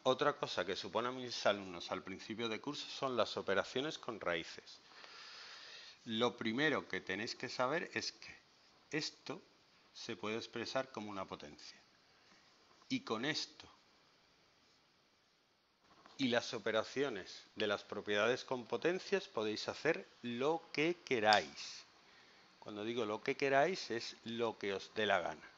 Otra cosa que suponen mis alumnos al principio de curso son las operaciones con raíces. Lo primero que tenéis que saber es que esto se puede expresar como una potencia. Y con esto y las operaciones de las propiedades con potencias podéis hacer lo que queráis. Cuando digo lo que queráis es lo que os dé la gana.